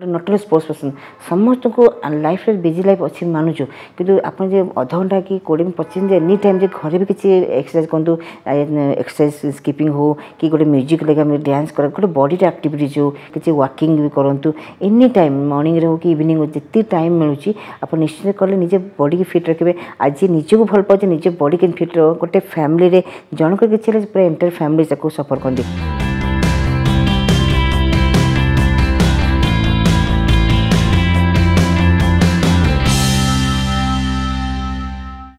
Not only sports person समस्त को life busy life अच्छी मानुचु कि आप अध घंटा कि 20-25 एनी टाइम घर भी किसी एक्सरसाइज कहूँ एक्सरसाइज स्कीपिंग हो कि गोटे म्यूजिक लगे डांस कर गोटे बॉडी एक्टिविटीज हो किसी वॉकिंग भी करूँ एनी टाइम मॉर्निंग हो कि इवनिंग हो जितनी टाइम मिलूँ आप निश्चित कले निजे बॉडी की फिट रखिए आज निजक भल पाचे निजे बॉडी के फिट रह गोटे फैमिली रे जनक किसी पूरा एंटायर फैमिली सफर करते।